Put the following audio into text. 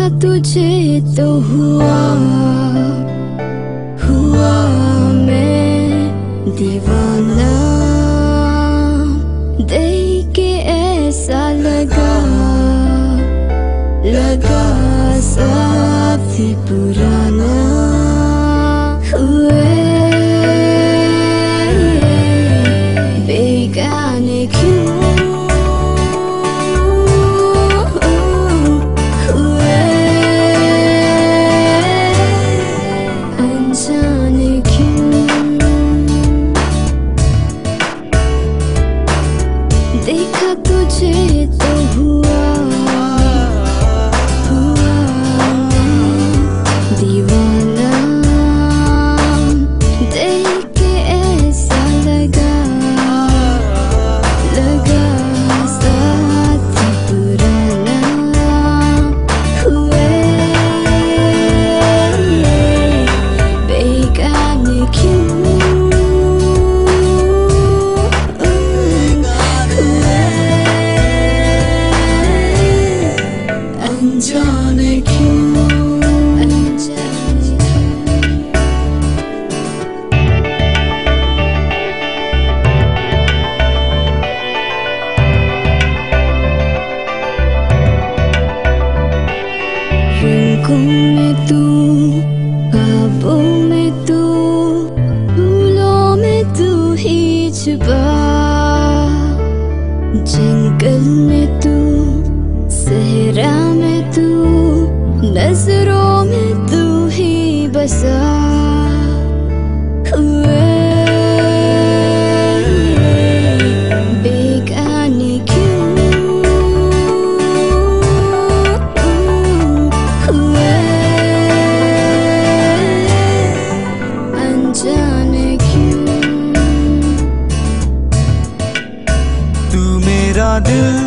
तुझे तो हुआ मैं दीवाना, देख के ऐसा लगा साथ ही पुराना हुए बेगाने क्यों हुए अनजाने क्यों देखा तुझे तो हुआ दीवाना, देख के ऐसा लगा साथ ही पुराना हुए बेगाने क्यों हुए अनजाने क्यों रंगों में तू, ख्वाबों में तू, फूलों में तू ही छुपा, जंगल में तू, सहरा में तू, नजरों में तू ही बसा हुए बेगाने क्यों हुए अनजाने क्यों तू मेरा दिल